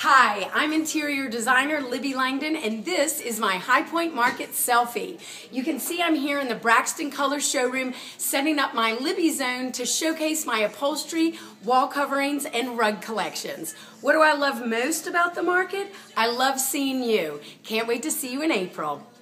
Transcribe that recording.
Hi, I'm interior designer Libby Langdon, and this is my High Point Market selfie. You can see I'm here in the Braxton Color showroom setting up my Libby zone to showcase my upholstery, wall coverings, and rug collections. What do I love most about the market? I love seeing you. Can't wait to see you in April.